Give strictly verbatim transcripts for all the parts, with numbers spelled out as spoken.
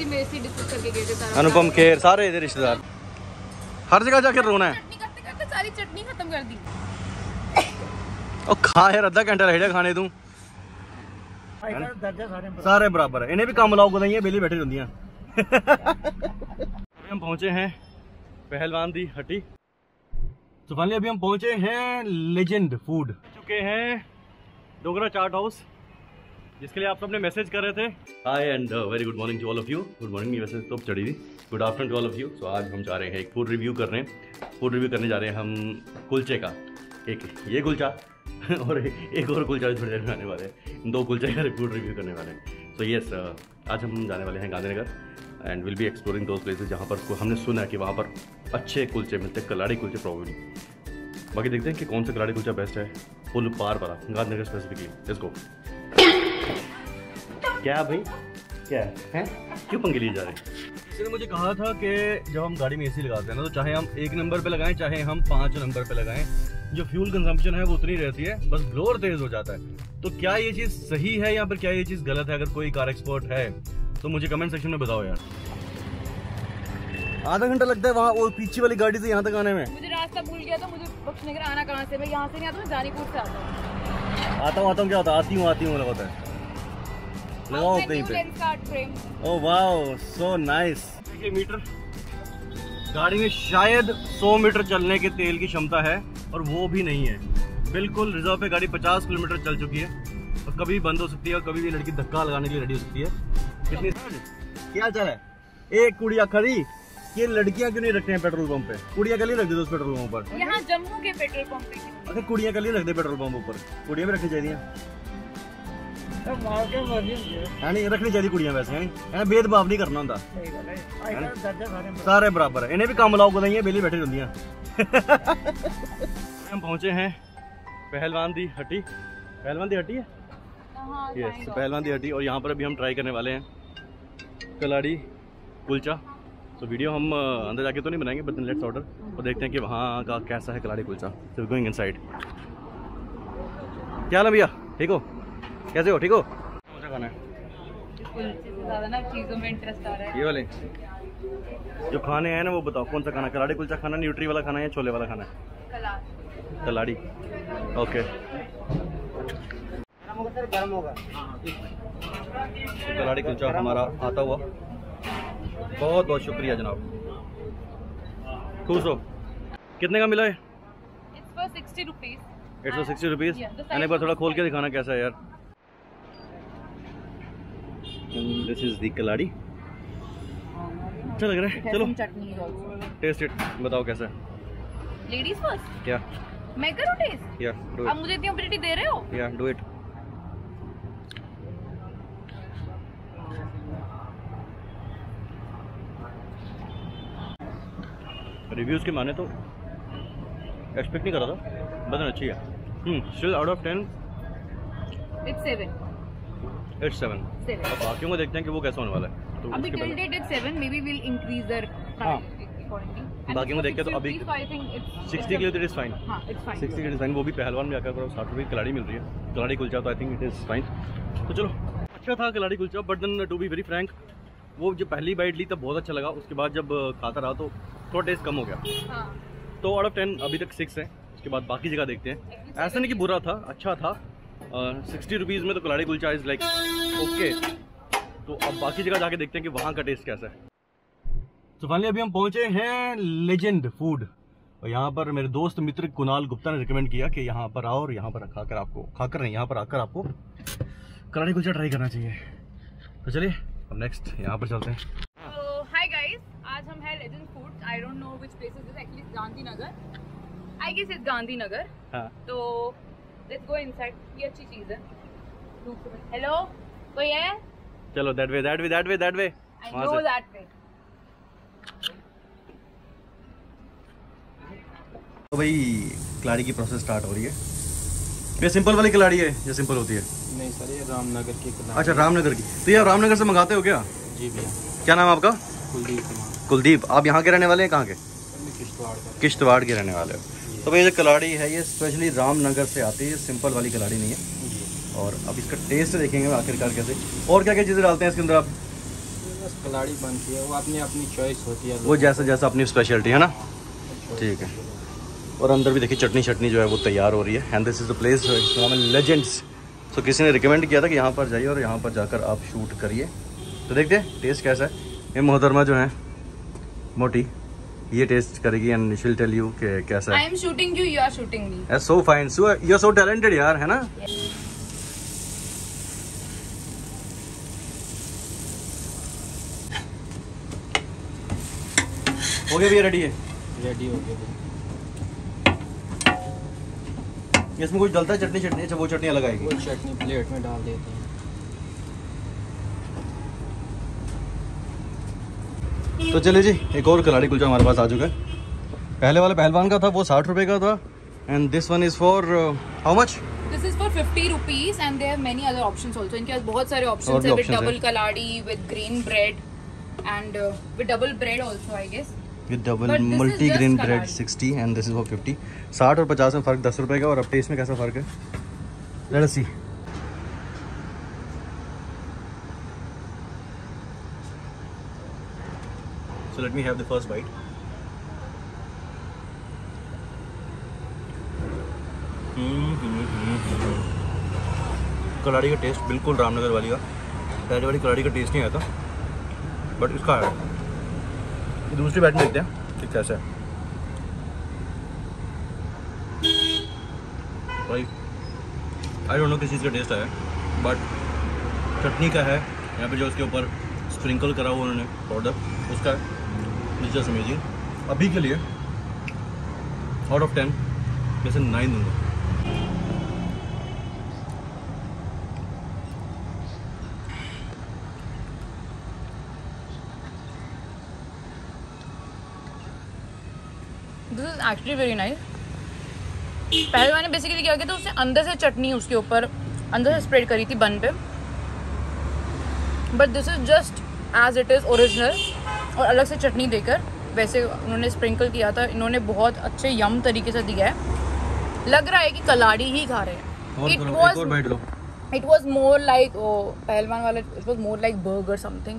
जी मेरे से डिस्कस करके गए थे सारा। अनुपम खेर सारे इधर रिश्तेदार, हर जगह जाकर रोना है। चटनी करते करते सारी चटनी खत्म कर दी। ओ खा यार, अद्धा घंटा रह खाने तू, सारे बराबर है, इन्हें भी काम लाओ गुदाइयां बेली बैठी रहती हैं। हम पहुंचे हैं पहलवान दी हट्टी। तो फाइनली अभी हम पहुंचे हैं लेजेंड फूड, चुके हैं डोगरा चाट हाउस, जिसके लिए आप सबने मैसेज कर रहे थे। Hi and very good morning to all of you. Good morning वैसे तो चढ़ी थी, good afternoon to all of you. So आज हम जा रहे हैं एक फूड रिव्यू कर रहे हैं, फूड रिव्यू करने जा रहे हैं हम कुलचे का। एक ये कुलचा और एक और कुलचा थोड़ी देर में आने वाले हैं, दो कुलचे का फूड रिव्यू करने वाले हैं। सो येस, आज हम जाने वाले हैं Gandhinagar and will be exploring those places जहाँ पर हमने सुना है कि वहाँ पर अच्छे कुलचे मिलते हैं, कलाड़ी कुलचे प्रॉब्लली। बाकी देखते हैं कि कौन सा कलाड़ी कुलचा बेस्ट है, फुल पार वाला गांधीनगर स्पेसिफिकली। Let's go. क्या भाई क्या है, क्यों पंगे लिए जा रहे हैं? किसी ने मुझे कहा था कि जब हम गाड़ी में एसी लगाते हैं ना, तो चाहे हम एक नंबर पे लगाएं चाहे हम पाँच नंबर पे लगाएं, जो फ्यूल कंजम्पशन है वो उतनी रहती है, बस ब्लोअर तेज हो जाता है। तो क्या ये चीज़ सही है या फिर क्या ये चीज़ गलत है? अगर कोई कार एक्सपर्ट है तो मुझे कमेंट सेक्शन में बताओ यार। आधा घंटा लगता है वहाँ वो पीछे वाली गाड़ी से यहाँ तक आने में। मुझे रास्ता भूल गया था, मुझे बख्शनगर आना कहाँ से? मैं यहाँ से नहीं आता हूँ, जानीपुर से आता हूँ। आता हूँ आता हूँ क्या होता है, आती हूँ आती हूँ लगाता है, लगाओ कहीं पे। Oh wow so nice. देखिए मीटर, गाड़ी में शायद सौ मीटर चलने के तेल की क्षमता है और वो भी नहीं है, बिल्कुल रिजर्व पे गाड़ी पचास किलोमीटर चल चुकी है और कभी बंद हो सकती है और कभी भी लड़की धक्का लगाने के लिए रेडी हो सकती है। कितनी क्या चल है? एक कुड़िया खड़ी, ये लड़कियां क्यों नहीं रखते हैं पेट्रोल पंप पे? कुड़ियां कल ही रख दे उस पेट्रोल पंप पर। यहाँ जम्मू के पेट्रोल पंप पे अरे कुड़ियां कल ही रख दे पेट्रोल पंप ऊपर, कुड़ियां भी रखनी चाहिए। हाँ नहीं रखनी चाहिए कुड़ियां वैसे, है भेदभाव नहीं करना होता, सारे बराबर है, इन्हें भी काम लाओ गुदाइयां बेली बैठी रहती हैं। हम पहुंचे हैं पहलवान दी हट्टी, पहलवान दी हट्टी है यस, पहलवान दी हट्टी। और यहाँ पर अभी हम ट्राई करने वाले हैं कलाड़ी कुलचा। तो वीडियो हम अंदर जाके तो नहीं बनाएंगे, बट लेट्स ऑर्डर और देखते हैं कि वहाँ का कैसा है kalari kulcha. So going inside. क्या हाल है भैया, ठीक हो? कैसे हो? ठीक हो? कौन सा खाना है? कुलचे से ज़्यादा ना चीज़ों में इंटरेस्ट आ रहा है। ये वाले जो खाने हैं ना वो बताओ, कौन सा खाना? कलाड़ी कुलचा खाना, न्यूट्री वाला खाना है या छोले वाला खाना है? कलाड़ी। ओके गर्म होगा। तो कलाड़ी कुलचा हमारा आता हुआ, बहुत बहुत शुक्रिया जनाब, खुश हो। कितने का मिला है? It's for sixty rupees. Eight सौ सिक्सटी रुपीज़। एक बार थोड़ा खोल के दिखाना कैसा है यार। दिस इज दी कलाड़ी, अच्छा लग रहा है। चलो टेस्ट इट, बताओ कैसा है। लेडीज फर्स्ट, क्या मैं करूँ टेस्ट? या डू आप मुझे इतनी अपॉर्चुनिटी दे रहे हो? या डू इट। रिव्यूज़ के माने तो एक्सपेक्ट नहीं कर रहा था, बदन अच्छी है। Hmm still out of ten it's seven. It's seven. अब बाकियों को देखते हैं कि वो कैसा होने वाला है। तो अभी till date it's seven, maybe will increase there accordingly. बाकियों को देख के तो अभी सिक्सटी के लिए इट इज़ फाइन। हां इट्स फाइन, सिक्सटी के लिए फाइन। वो भी पहलवान में आकर साठ रुपये कलाड़ी मिल रही है, कलाड़ी कुलचा, तो I think it is fine. तो चलो अच्छा था kalari kulcha, but then to be very frank वो जो पहली बाइट ली तब बहुत अच्छा लगा, उसके बाद जब खाता रहा तो थोड़ा टेस्ट कम हो गया। हाँ। तो आउट ऑफ टेन अभी तक सिक्स है। उसके बाद बाकी जगह देखते हैं। ऐसा नहीं कि बुरा था, अच्छा था। सिक्सटी रुपीज़ में तो कलाड़ी कुलचा इज़ लाइक ओके। तो अब बाकी जगह जाके देखते हैं कि वहाँ का टेस्ट कैसा है। तो फाइनली अभी हम पहुँचे हैं लेजेंड फूड, और यहाँ पर मेरे दोस्त मित्र कुणाल गुप्ता ने रिकमेंड किया कि यहाँ पर आओ और यहाँ पर खाकर आपको खाकर नहीं यहाँ पर आकर आपको कलाड़ी कुलचा ट्राई करना चाहिए। तो चलिए अब नेक्स्ट यहाँ पर चलते हैं। हाय गाइस, आज हम है legend foods. I don't know which place is this, actually Gandhinagar, I guess it's Gandhinagar. हाँ तो लेट्स गो इनसाइड। ये अच्छी चीज है। हेलो कोई है? चलो that way that way that way that way I know that way. तो भाई कलाड़ी की प्रोसेस स्टार्ट हो रही है। ये सिंपल वाली कलाड़ी है या सिंपल होती है? नहीं सर, ये रामनगर की कलाड़ी। अच्छा रामनगर की। तो ये आप रामनगर से मंगाते हो क्या? जी भैया। क्या नाम है आपका? कुलदीप कुमार। कुलदीप। आप यहाँ के रहने वाले हैं? कहाँ के? किश्तवाड़ का। किश्तवाड़ के रहने वाले हो। तो भाई ये कलाड़ी है ये स्पेशली रामनगर से आती है, सिंपल वाली कलाड़ी नहीं है। और अब इसका टेस्ट देखेंगे आखिरकार कैसे, और क्या क्या चीज़ें डालते हैं इसके अंदर आप? बस कलाड़ी बनती है, वो अपनी अपनी चॉइस होती है, वो जैसा जैसा अपनी स्पेशलिटी है ना। ठीक है। और अंदर भी देखिए चटनी चटनी जो है वो तैयार हो रही है। And this is the place legends. तो किसी ने रिकमेंड किया था कि यहाँ पर जाइए और यहाँ पर जाकर आप शूट करिए। तो देखते हैं टेस्ट कैसा है। ये मोहतरमा जो है मोटी, ये टेस्ट करेगी and she will tell you कि कैसा है। I am shooting you, you are shooting me. That's so fine. So you're so talented यार, है ना? हो गया भैया, रेडी है? रेडी हो गया। इसमें कुछ डलता है चटनी चटनी? अच्छा वो चटनी अलग आएगी। वो चटनी प्लेट में डाल देते हैं। तो चलिए जी, एक और कलाड़ी कुलचा हमारे पास आ चुका है। पहले वाला पहलवान का था, वो साठ रुपए का था। And this one is for how much? This is for fifty rupees and they have many other options also. इनके पास बहुत सारे और options भी है, with options double हैं। कलाड़ी, with green bread and uh, with double bread also I guess. With double But this is multi just grain bread kalari. Sixty and this is for fifty. साठ और पचास में फ़र्क दस रुपए का। और अब टेस्ट में कैसा फ़र्क है, let us see. So let me have the first bite. कलाड़ी का टेस्ट बिल्कुल रामनगर वाली का, पहले वाली कलाड़ी का टेस्ट नहीं आया था, बट इसका है। दूसरी बैट में देखते हैं कि कैसा है। भाई आई डोंट नो किस चीज़ का टेस्ट आया, बट चटनी का है। यहाँ पे जो उसके ऊपर स्प्रिंकल करा हुआ उन्होंने पाउडर, उसका जस्ट अमेजिंग। अभी के लिए आउट ऑफ टेन जैसे नाइन दूंगा। This is actually very nice. पहले मैंने बेसिकली क्या किया था, उससे अंदर से चटनी उसके ऊपर अंदर से स्प्रेड करी थी बन पे, but this is just as it is original और अलग से चटनी देकर वैसे उन्होंने स्प्रिंकल किया था। इन्होंने बहुत अच्छे यम तरीके से दिया है, लग रहा है कि कलाड़ी ही खा रहे हैं। It was it was more like oh Pehalwan वाला, it was more like burger something.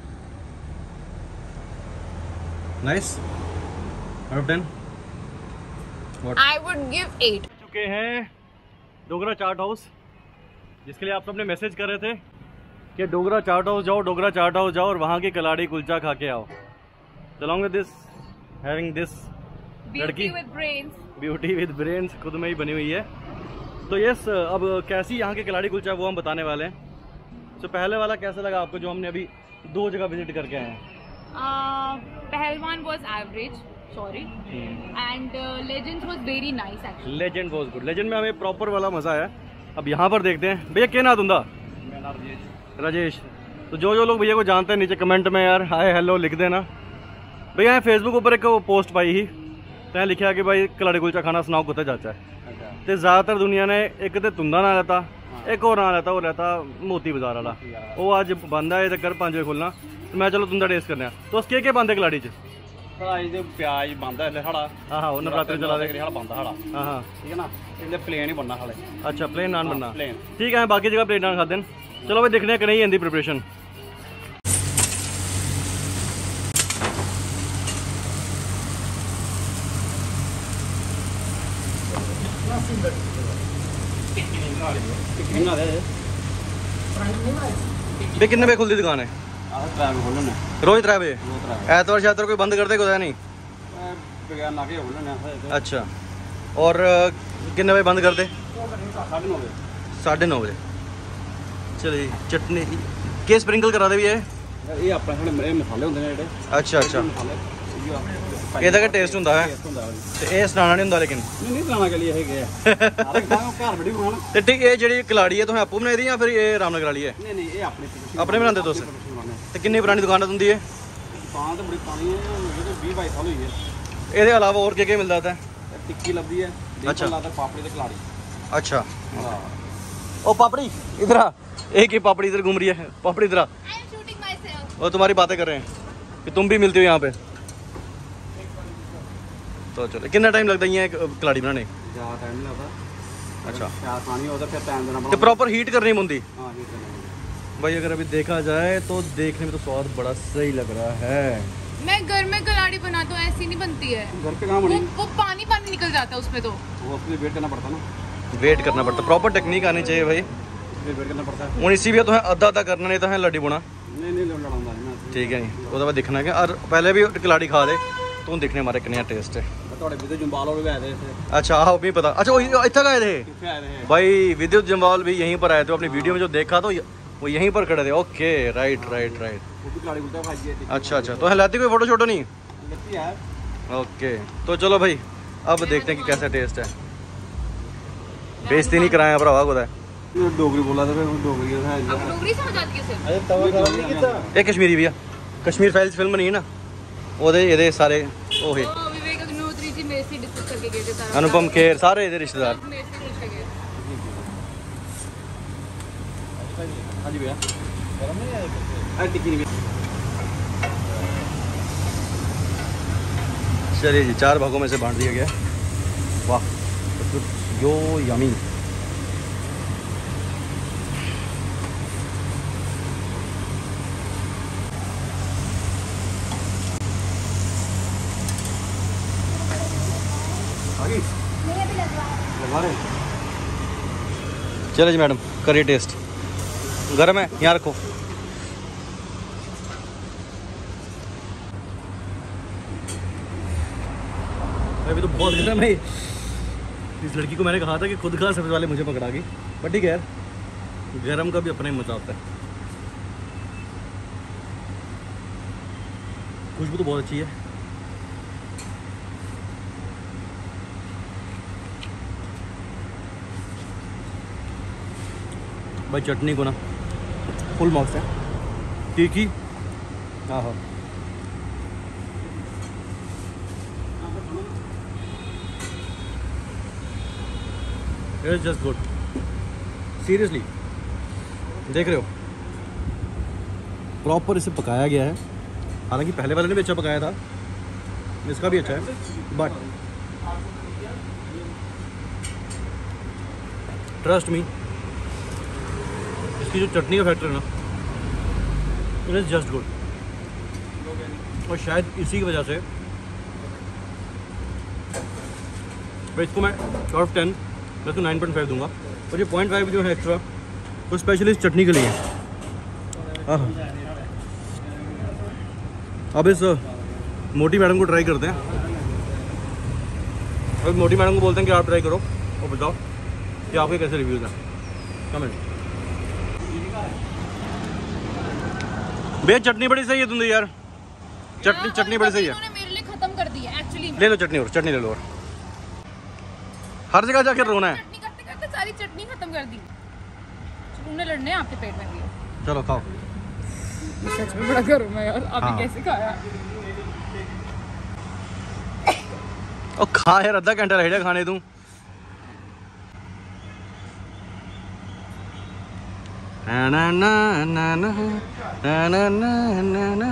Nice. Out of ten I would give eight. चुके हैं डोगरा चाट हाउस, जिसके लिए आप सबने मैसेज कर रहे थे कि डोगरा चाट हाउस जाओ, डोगरा चाट हाउस जाओ और वहाँ की कलाड़ी कुलचा खा के आओ। along with this having this लड़की with brains, beauty with brains खुद में ही बनी हुई है। तो यस, अब कैसी यहाँ के कलाड़ी कुलचा वो हम बताने वाले हैं। तो पहले वाला कैसा लगा आपको, जो हमने अभी दो जगह विजिट करके आए हैं? Pehalwan was average, sorry, and legends was very nice actually. Legend was good. Legend में हमें प्रॉपर वाला मजा आया। अब यहाँ पर देखते हैं। भैया क्या ना तुंदा? राजेश। तो जो जो लोग भैया को जानते हैं नीचे कमेंट में यार हाय हेलो लिख देना। भैया यहाँ फेसबुक ऊपर एक पोस्ट पाई ही, तो लिखा कि भाई कलाड़ी कुलचा खाना सुनाओ कुत्ते चाचा है। तो ज़्यादातर दुनिया ने एक तो तुंदा ना रहता, एक और ना रहता, वो रहता मोती बाजार वाला। वो आज बंद है, चक्कर पाँच बजे खुलना, तो मैं चलो तुंदा टेस्ट करने। तो उसके क्या बंद है कलाड़ी च? प्याज बनता है साढ़ा। हाँ हाँ, नवरात्रे चला दे बनता साढ़ा। हाँ हाँ ठीक है ना, इसलिए प्लेन ही बनना साढ़े। अच्छा, प्लेन नान बनना। प्लेन ठीक है, बाकी जगह प्लेन नान खाते हैं। चलो भाई देखने कहीं आंदी प्रिपरेशन। भाई कितने बजे खुलती दुकान है? रोज त्रै बजे? ऐतवार शैतवार कोई बंद करते कुछ नहीं? अच्छा, और कितने बजे बंद करते? साढ़े नौ बजे। चलिए, चटनी के स्प्रिंकल करा दे भी है ये अपने मसाले होंगे ने जेडे। अच्छा अच्छा, ਇਹਦਾ ਕਿ ਟੇਸਟ ਹੁੰਦਾ ਹੈ ਤੇ ਇਹ ਸੁਣਾਣਾ ਨਹੀਂ ਹੁੰਦਾ ਲੇਕਿਨ ਨਹੀਂ ਨਹੀਂ ਸੁਣਾਣਾ ਕੇ ਲਈ ਹੈਗੇ ਆ ਸਾਰੇ ਘਰ ਬੜੀ ਬਣਾਉਣ। ਤੇ ਠੀਕ, ਇਹ ਜਿਹੜੀ ਕਲਾੜੀ ਹੈ ਤੁਸੀਂ ਆਪੂ ਬਣਾਈ ਦੀ ਜਾਂ ਫਿਰ ਇਹ ਰਾਮਨਗਰ ਵਾਲੀ ਹੈ? ਨਹੀਂ ਨਹੀਂ, ਇਹ ਆਪਣੀ ਆਪਣੇ ਬਣਾਉਂਦੇ ਤੁਸੀਂ? ਤੇ ਕਿੰਨੀ ਪੁਰਾਣੀ ਦੁਕਾਨ ਹੁੰਦੀ ਹੈ? ਦੁਕਾਨ ਤਾਂ ਬੜੀ ਪੁਰਾਣੀ ਹੈ, ਇਹਦੇ ਵੀਹ ਬਾਈ ਸਾਲ ਹੋਈ ਹੈ। ਇਹਦੇ ਇਲਾਵਾ ਹੋਰ ਕੀ ਕੀ ਮਿਲਦਾ ਹੈ? ਟਿੱਕੀ ਲੱਭਦੀ ਹੈ, ਅੱਛਾ, ਲੱਗਦਾ ਪਾਪੜੀ ਤੇ ਕਲਾੜੀ। अच्छा, हाँ ओ पापड़ी इधर आ। एक ही पापड़ी इधर घूम रही है। पापड़ी इधर आ। और तुम्हारी बातें कर रहे हैं कि तुम भी मिलती हो यहाँ पे। तो चलो, कितना टाइम लगता है ये कलाड़ी बनाने? ज़्यादा टाइम नहीं लगता। अच्छा, प्याज पानी होता फिर टाइम देना तो प्रॉपर हीट करनी होंगी? हाँ, हीट करनी। भाई अगर अभी देखा जाए तो देखने में तो स्वाद बड़ा सही लग रहा है। मैं घर में कलाड़ी बनाता हूँ, ऐसी नहीं बनती है। घर पे कहाँ वो, बनी? वो पानी पानी निकल जाता है उसमें तो। वो अपने वेट करना पड़ता ना। वेट करना पड़ता, प्रॉपर टेक्निक आनी चाहिए भाई। वेट करना पड़ता है। हूँ इसी भी तो है अद्धा अद्धा करना, नहीं तो है लड्डी बुना। नहीं नहीं लड़ाऊंगा मैं। ठीक है नहीं वो तो दिखना है। और पहले भी कलाड़ी खा ले तू दिखने मारे कितना टेस्ट है। थोड़े विद्युत जंबाल और गए थे। अच्छा हाँ भी पता। अच्छा वो इतना गए थे कितने आए थे? भाई विद्युत जम्वाल भी यहीं पर आए थे। अपनी वीडियो में जो देखा तो वो यहीं पर खड़े थे। Okay right right right. वो भी कलाड़ी बोलता है खाइए। अच्छा अच्छा तो हिलाती कोई फोटो शोटो नहीं? लगती है। ओके तो चलो भाई अब देखते हैं कि कैसा टेस्ट है। बेइज्जती नहीं कराया भरावा को डोगरी बोला था डोगरी अब डोगरी समझ आती है सिर्फ। अरे तवा गरम नहीं किया। ਇਹ ਕਸ਼ਮੀਰੀ ਵੀ ਆ। कश्मीर फाइल्स फिल्म नहीं है ना ਉਹਦੇ ਇਹਦੇ ਸਾਰੇ ਉਹੀ तो विवेक अग्निहोत्री जी मेरे से डिस्कस करके गए थे सारा। अनुपम खेर सारे ਇਹਦੇ रिश्तेदार। मेरे से पूछ के गए। हाँ जी भैया गरम नहीं है। अरे टिक्की नहीं। चलिए जी चार भागों में से बांट दिया गया। वाह यो यमी। लगवा रहे। चलो जी मैडम करिए टेस्ट। गर्म है यहाँ रखो। अभी तो बहुत गर्म है। इस लड़की को मैंने कहा था कि खुद खा, सबसे वाले मुझे पकड़ा गई। बट ठीक है यार गरम का भी अपना ही मजा होता है। खुशबू तो बहुत अच्छी है। भाई चटनी को ना फुल मार्क्स है। तीखी हाँ हाँ इट्स जस्ट गुड। सीरियसली देख रहे हो प्रॉपर इसे पकाया गया है। हालांकि पहले वाले ने भी अच्छा पकाया था, इसका भी अच्छा है। बट ट्रस्ट मी इसकी जो चटनी का फैक्टर है ना इट इज़ जस्ट गुड। और शायद इसी की वजह से भाई इसको मैं आउट ऑफ टेन मैं इसको नाइन पॉइंट फाइव दूंगा। और ये पॉइंट फाइव जो है एक्स्ट्रा वो स्पेशली इस चटनी के लिए। हाँ अब इस मोटी मैडम को ट्राई करते हैं। अब मोटी मैडम को बोलते हैं कि आप ट्राई करो और बताओ कि आपके कैसे रिव्यूज़ हैं कमेंट। भैया चटनी बड़ी सही है तुमने यार। चटनी चटनी बड़ी सही है। इन्होंने मेरे लिए खत्म कर दी है एक्चुअली। ले लो चटनी और चटनी ले लो और हर जगह जाकर रोना है। चटनी करते करते सारी चटनी खत्म कर दी। तुमने लड़ने आपके पेट में भी। चलो खाओ। सच में बड़ा गर्म है यार। अभी हाँ। कैसे खाया? और खा यार अद्धा घंटा रह खाने तू। ना ना ना ना ना ना ना ना ना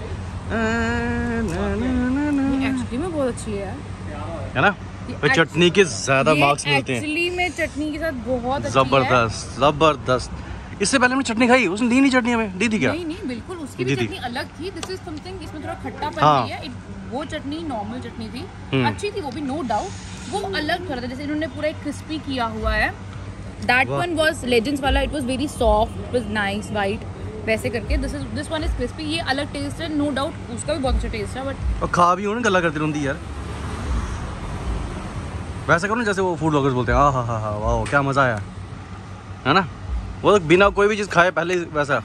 एक्चुअली में बहुत अच्छी है है ना। भाई चटनी के ज्यादा मार्क्स मिलते हैं। एक्चुअली में चटनी के साथ बहुत अच्छी जबरदस्त जबरदस्त। इससे पहले हमने चटनी खाई, उसने दी नहीं चटनी हमें, दी थी क्या? नहीं नहीं बिल्कुल उसकी भी दी थी। चटनी अलग थी। दिस इज समथिंग इसमें थोड़ा खट्टापन हाँ। भी है। It- वो चटनी नॉर्मल चटनी थी, हम्म। अच्छी थी वो भी नो डाउट। वो अलग थोड़ा था जैसे इन्होंने पूरा एक क्रिस्पी किया हुआ है। दैट वाह। वन वाज लेजेंड्स वाला, it was very soft, it was nice white वैसे करके। This is this one is crispy. ये अलग टेस्ट है नो डाउट, उसका भी बहुत अच्छा टेस्ट है। बट और खा भी हो ना गला करती रहती यार। वैसा करो ना जैसे वो फूड ब्लॉगर्स बोलते हैं। हाँ हाँ हाँ हाँ वाह क्या मज़ा आया है ना। वो तो बिना कोई भी चीज़ खाए पहले ही वैसा।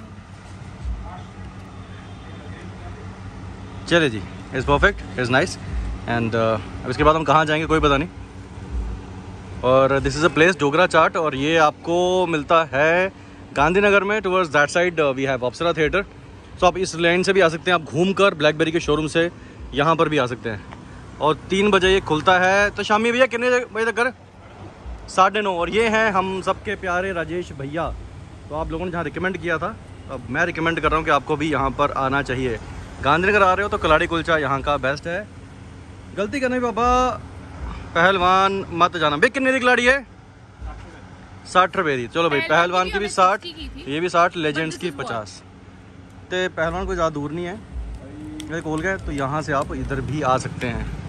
चलिए जी is perfect is nice. And अब इसके बाद हम कहाँ जाएंगे कोई पता नहीं। और this is a place Dogra chaat और ये आपको मिलता है गांधीनगर में towards that side we have Apsara theatre. So आप इस लाइन से भी आ सकते हैं। आप घूम कर ब्लैकबेरी के शोरूम से यहाँ पर भी आ सकते हैं। और तीन बजे ये खुलता है। तो शामी भैया कितने बजे तक कर? साढ़े नौ। और ये हैं हम सबके प्यारे राजेश भैया। तो आप लोगों ने जहाँ रिकमेंड किया था, अब मैं रिकमेंड कर रहा हूँ कि आपको भी यहाँ पर आना चाहिए। गांधीनगर आ रहे हो तो कलाड़ी कुलचा यहाँ का बेस्ट है। गलती करने पापा पहलवान मत जाना। भाई कितने की कलाड़ी है? साठ रुपए दी। चलो भाई, पहलवान की भी साठ, ये भी साठ, लेजेंड्स की this is what? पचास। तो पहलवान कोई ज़्यादा दूर नहीं है, ये खोल गए तो यहाँ से आप इधर भी आ सकते हैं।